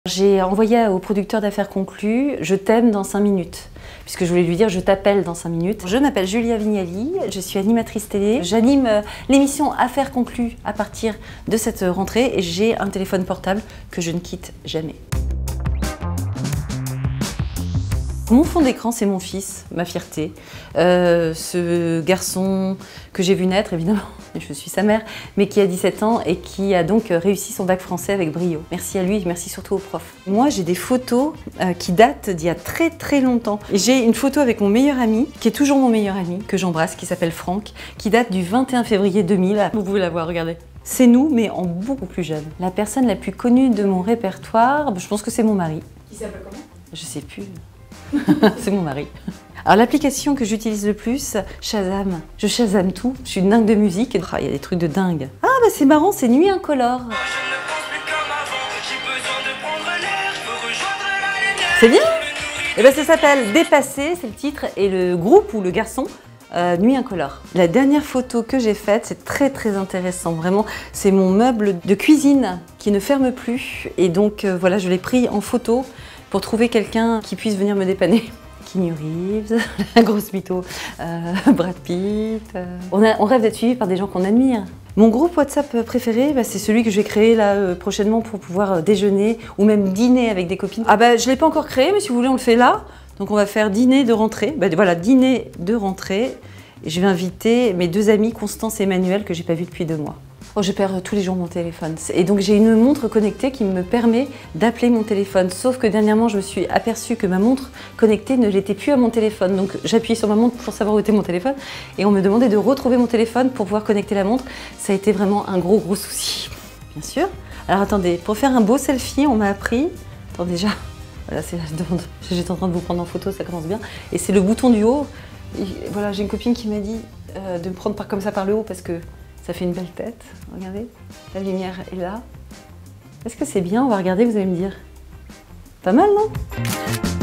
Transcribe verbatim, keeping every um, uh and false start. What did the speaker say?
J'ai envoyé au producteur d'Affaires conclues « Je t'aime dans cinq minutes ». Puisque je voulais lui dire « Je t'appelle dans cinq minutes ». Je m'appelle Julia Vignali, je suis animatrice télé. J'anime l'émission Affaires conclues à partir de cette rentrée et j'ai un téléphone portable que je ne quitte jamais. Mon fond d'écran, c'est mon fils, ma fierté. Euh, ce garçon que j'ai vu naître, évidemment, je suis sa mère, mais qui a dix-sept ans et qui a donc réussi son bac français avec brio. Merci à lui et merci surtout aux profs. Moi, j'ai des photos euh, qui datent d'il y a très très longtemps. J'ai une photo avec mon meilleur ami, qui est toujours mon meilleur ami, que j'embrasse, qui s'appelle Franck, qui date du vingt et un février deux mille. Vous pouvez la voir, regardez. C'est nous, mais en beaucoup plus jeune. La personne la plus connue de mon répertoire, je pense que c'est mon mari. Qui s'appelle comment? Je sais plus. C'est mon mari. Alors l'application que j'utilise le plus, Shazam. Je Shazam tout, je suis dingue de musique. Ah, il y a des trucs de dingue. Ah bah c'est marrant, c'est Nuit Incolore. C'est bien. Et ben ça s'appelle Dépassé, c'est le titre, et le groupe ou le garçon, euh, Nuit Incolore. La dernière photo que j'ai faite, c'est très très intéressant, vraiment. C'est mon meuble de cuisine qui ne ferme plus. Et donc euh, voilà, je l'ai pris en photo pour trouver quelqu'un qui puisse venir me dépanner. Keanu Reeves, la grosse mytho, euh, Brad Pitt. Euh. On, a, on rêve d'être suivi par des gens qu'on admire. Mon groupe WhatsApp préféré, bah, c'est celui que je vais créer là euh, prochainement pour pouvoir euh, déjeuner ou même dîner avec des copines. Ah bah je l'ai pas encore créé, mais si vous voulez on le fait là. Donc on va faire dîner de rentrée. Bah, voilà, dîner de rentrée. Et je vais inviter mes deux amis, Constance et Emmanuel, que j'ai pas vus depuis deux mois. Oh, je perds tous les jours mon téléphone. Et donc j'ai une montre connectée qui me permet d'appeler mon téléphone. Sauf que dernièrement, je me suis aperçue que ma montre connectée ne l'était plus à mon téléphone. Donc j'appuyais sur ma montre pour savoir où était mon téléphone. Et on me demandait de retrouver mon téléphone pour pouvoir connecter la montre. Ça a été vraiment un gros gros souci, bien sûr. Alors attendez, pour faire un beau selfie, on m'a appris... Attends déjà, voilà, c'est la demande. J'étais en train de vous prendre en photo, ça commence bien. Et c'est le bouton du haut. Et voilà, j'ai une copine qui m'a dit euh, de me prendre par, comme ça par le haut parce que ça fait une belle tête, regardez, la lumière est là. Est-ce que c'est bien? On va regarder, vous allez me dire. Pas mal, non?